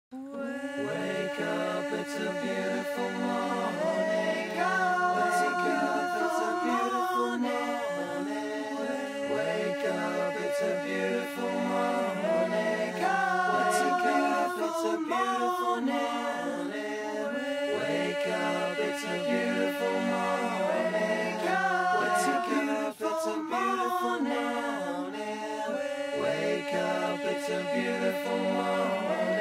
Wake up, it's a beautiful morning. Wake up, it's a beautiful morning. Wake up, it's a beautiful morning. Wake up, it's a beautiful morning. Wake up, it's a beautiful morning. Wake up, it's a beautiful morning. Wake up, it's a beautiful morning.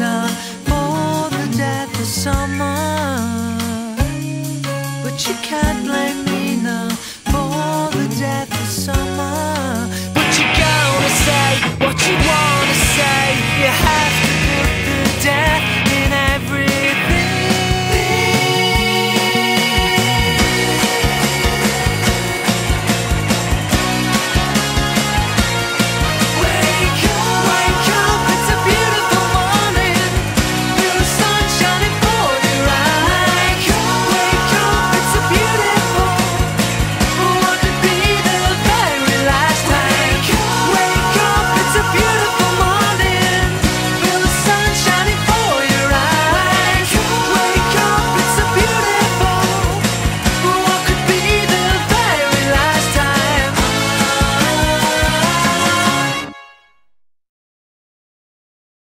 Summer, but you can't